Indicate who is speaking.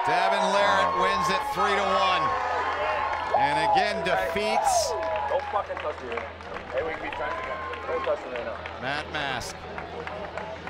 Speaker 1: Devin Larratt wins it 3-1. And again defeats.
Speaker 2: Don't fucking touch me right now. Hey, we can be friends again. Don't touch me right now.
Speaker 1: Matt Mask.